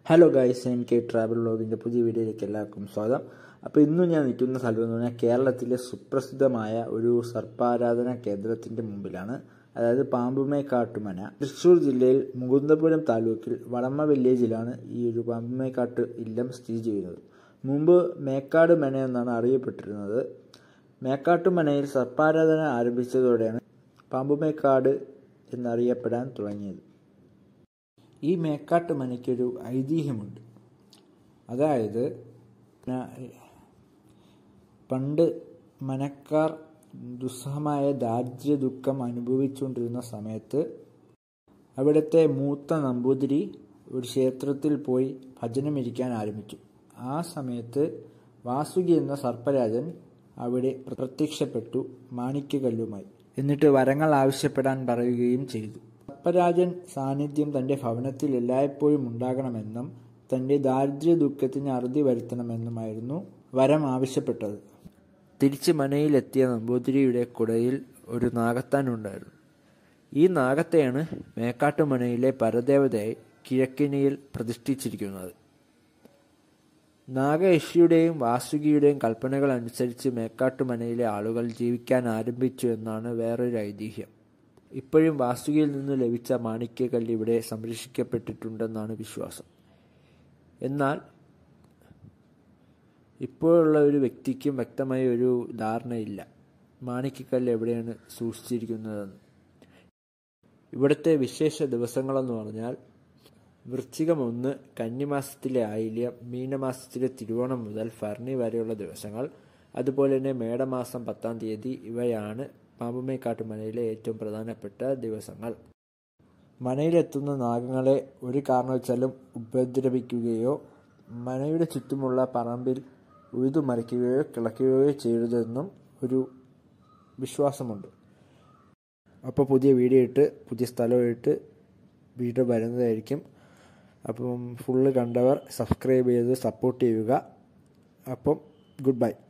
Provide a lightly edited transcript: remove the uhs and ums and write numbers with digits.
Hello guys, എനിക്ക് travel വ്ളോഗിൻ്റെ പുതിയ വീഡിയോയിലേക്ക് എല്ലാവർക്കും സ്വാഗതം. അപ്പോൾ ഇന്നും ഞാൻ നിൽക്കുന്ന സ്ഥലം എന്ന് പറഞ്ഞാൽ കേരളത്തിലെ സുപ്രസിദ്ധമായ ഒരു സർപ്പാരാധന കേന്ദ്രത്തിൻ്റെ മുമ്പിലാണ്. അതായത് പാമ്പുമേക്കാട്ടുമന. തൃശ്ശൂർ ജില്ലയിൽ മുകുന്ദപുരം താലൂക്കിൽ വളമ്മ വില്ലേജിലാണ് ഈ ഒരു പാമ്പുമേക്കാട്ട് ഇല്ലം സ്ഥിതി ചെയ്യുന്നത്. മുമ്പ് മേക്കാട് മന എന്നാണ് അറിയപ്പെട്ടിരുന്നത്. മേക്കാട്ടുമനയിൽ സർപ്പാരാധന ആരംഭിച്ചതോടെയാണ് പാമ്പുമേക്കാട് എന്നറിയപ്പെടാൻ തുടങ്ങിയത്. ഈ മേക്കാട്ട് മനയ്ക്കൊരു ഐതിഹ്യമുണ്ട്. അതായത് പണ്ട് മനക്കാർ ദുസ്സഹമായ ദാരിദ്ര്യ ദുഃഖം അനുഭവിച്ചുകൊണ്ടിരുന്ന സമയത്ത് അവിടുത്തെ മൂത്ത നമ്പൂതിരി ഒരു ക്ഷേത്രത്തിൽ പോയി ഭജനമിരിക്കാൻ ആരംഭിച്ചു. ആ സമയത്ത് വാസുകി എന്ന സർപ്പരാജൻ അവിടെ പ്രത്യക്ഷപ്പെട്ടു മാണിക്യകല്ലുമായി. എന്നിട്ട് വരങ്ങൾ ആവശ്യപ്പെടാൻ പറയുകയും ചെയ്തു. സർപ്പരാജൻ സാന്നിധ്യം തൻ്റെ ഭവനത്തിൽ എല്ലായ്പ്പോഴും ഉണ്ടാകണമെന്നും തൻ്റെ ദാരിദ്ര്യ ദുഃഖത്തിന് അറുതി വരുത്തണമെന്നുമായിരുന്നു വരം ആവശ്യപ്പെട്ടത്. തിരിച്ച് മനയിലെത്തിയ നമ്പൂതിരിയുടെ കുടയിൽ ഒരു നാഗത്താൻ ഉണ്ടായിരുന്നു. ഈ നാഗത്തെയാണ് മേക്കാട്ടുമനയിലെ പരദേവതയായി കിഴക്കിനിയിൽ പ്രതിഷ്ഠിച്ചിരിക്കുന്നത്. നാഗയക്ഷിയുടെയും വാസുകിയുടെയും കൽപ്പനകൾ അനുസരിച്ച് മേക്കാട്ടുമനയിലെ ആളുകൾ ജീവിക്കാൻ ആരംഭിച്ചു എന്നാണ് വേറൊരു ഐതിഹ്യം. ഇപ്പോഴും വാസുകിയിൽ നിന്ന് ലഭിച്ച മാണിക്യക്കല്ല് ഇവിടെ സംരക്ഷിക്കപ്പെട്ടിട്ടുണ്ടെന്നാണ് വിശ്വാസം. എന്നാൽ ഇപ്പോഴുള്ള ഒരു വ്യക്തിക്കും വ്യക്തമായ ഒരു ധാരണയില്ല മാണിക്യക്കല്ല് എവിടെയാണ് സൂക്ഷിച്ചിരിക്കുന്നതെന്ന്. ഇവിടുത്തെ വിശേഷ ദിവസങ്ങളെന്ന് പറഞ്ഞാൽ വൃശ്ചികം 1, കന്നിമാസത്തിലെ ആയില്യം, മീനമാസത്തിലെ തിരുവോണം മുതൽ ഭരണി വരെയുള്ള ദിവസങ്ങൾ, അതുപോലെ തന്നെ മേടമാസം 10-ാം തീയതി ഇവയാണ് പാമ്പുമേക്കാട്ടുമനയിലെ ഏറ്റവും പ്രധാനപ്പെട്ട ദിവസങ്ങൾ. മനയിലെത്തുന്ന നാഗങ്ങളെ ഒരു കാരണവശാലും ഉപദ്രവിക്കുകയോ മനയുടെ ചുറ്റുമുള്ള പറമ്പിൽ ഉഴുതുമറിക്കുകയോ കിളയ്ക്കുകയോ ചെയ്യരുതെന്നും ഒരു വിശ്വാസമുണ്ട്. അപ്പോൾ പുതിയ വീഡിയോ ഇട്ട് പുതിയ സ്ഥലമായിട്ട് വീഡിയോ വരുന്നതായിരിക്കും. അപ്പം ഫുള്ള് കണ്ടവർ സബ്സ്ക്രൈബ് ചെയ്ത് സപ്പോർട്ട് ചെയ്യുക. അപ്പം ഗുഡ് ബൈ.